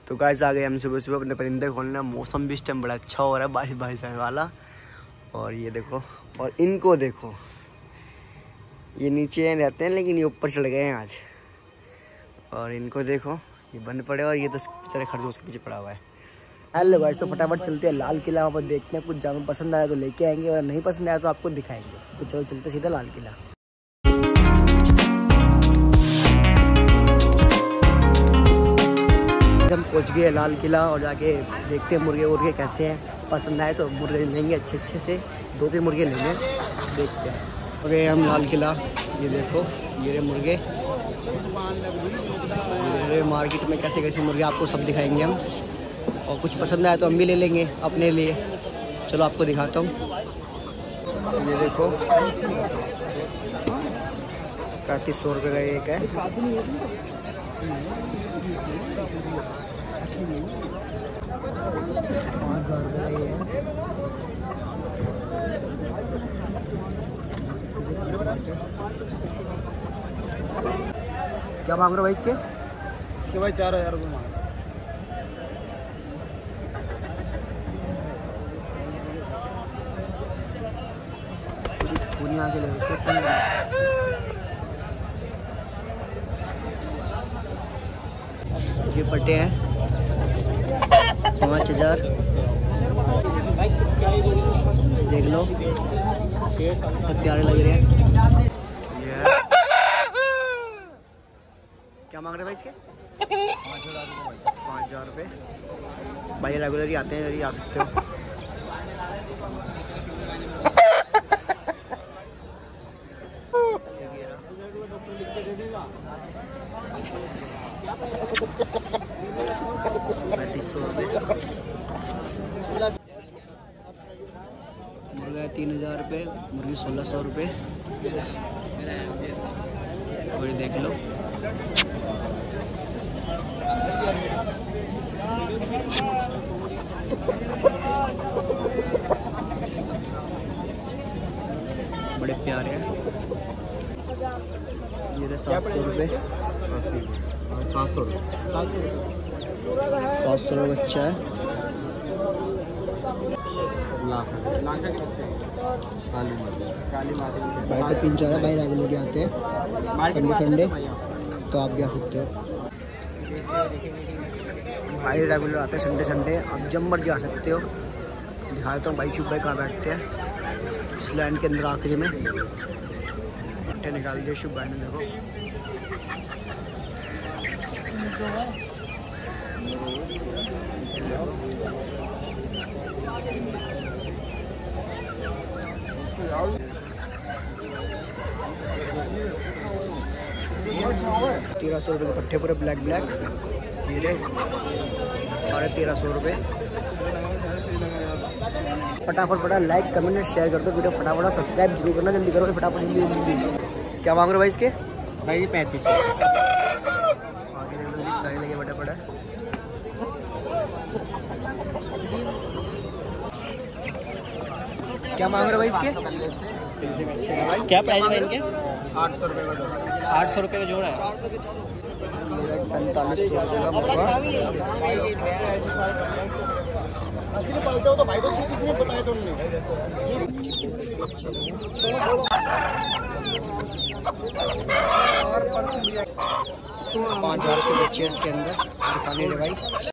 तो गाइस आ गए हम सुबह सुबह अपने परिंदे खोलने। मौसम भी इस टाइम बड़ा अच्छा हो रहा है, बारिश बारिश आने वाला। और ये देखो, और इनको देखो, ये नीचे रहते हैं लेकिन ये ऊपर चढ़ गए हैं आज। और इनको देखो, ये बंद पड़े और ये तो बेचारे खरगोश के पीछे पड़ा हुआ है। हेलो गाइस, तो फटाफट चलते हैं लाल किला। वहाँ पर देखते हैं, कुछ जानवर पसंद आया तो लेके आएंगे और नहीं पसंद आया तो आपको दिखाएंगे। तो चलो चलते सीधा लाल किला। हम पहुँच गए लाल किला और जाके देखते हैं मुर्गे कैसे हैं। पसंद आए तो मुर्गे लेंगे अच्छे से, 2-3 मुर्गे लेंगे, देखते हैं। ओके, हम लाल किला, ये देखो ये मुर्गे, ये मार्केट में कैसे कैसे मुर्गे आपको सब दिखाएंगे हम। और कुछ पसंद आया तो हम भी ले लेंगे अपने लिए। चलो आपको दिखाता हूँ। ये देखो 3500 रुपये का एक है। क्या मांग रहे हो भाई इसके भाई 4000 रुपये मांग। पूरी आगे ले ये पट्टे हैं 5000। देख लो कितने प्यारे लग रहे हैं। क्या मांग रहे भाई इसके? 5000 रुपये। भाई रेगुलर ही आते हैं, आ सकते हो। मुर्गा 3000 रुपये, मुर्गी 1600 रुपये। और ये देख लो, बड़े प्यारे हैं। ये 700 रुपये, 700 रुपये बच्चा है। भाई तो 3-4 है, भाई रेगुलर आते हैं संडे तो आप भी आ सकते हो। भाई रेगुलर आते हैं संडे, आप जब मर्जी आ सकते हो। दिखा देता हूँ भाई, शुभ भाई कहाँ बैठते हैं, इस लैंड के अंदर आखिरी में पट्टे निकाल दिए शुभ भाई ने। देखो ₹1300 के पट्टे पूरे ब्लैक। ये 1350 रुपये। फटाफट लाइक कमेंट और शेयर कर दो वीडियो। फटाफट सब्सक्राइब जरूर करना, जल्दी करो फटाफट जल्दी। क्या मांग रहे हो भाई इसके? भाई 3500। आगे देख लो, गाड़ी लगे बड़ा। क्या मांग रहे हो भाई इसके? क्या प्राइस है इनके? 800 रुपये का जोड़ा। 800 रुपये का जोड़ा है। 4500 रुपये का मुर्गा। पलते हो तो भाई, तो किसने बताया तुमने? 5000 के बच्चे इसके अंदर दिखाने भाई।